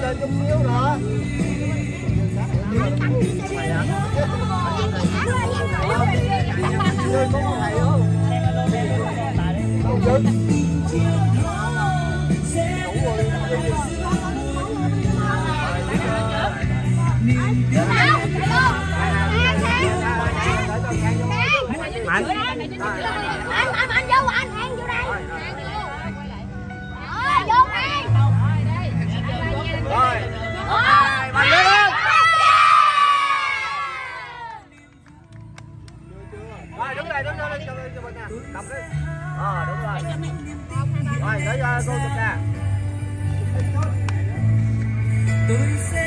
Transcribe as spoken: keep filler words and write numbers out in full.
lên chút xíu nữa. Chơi có con này không? Không dừng. Anh anh anh vô anh hang vô đây. Rồi vô hang. Rồi. Rồi, mạnh lên. Rồi đứng đây, đứng đây cho cho mình nè. Cầm đi. Ờ đúng rồi. Rồi để cho cô chụp nè.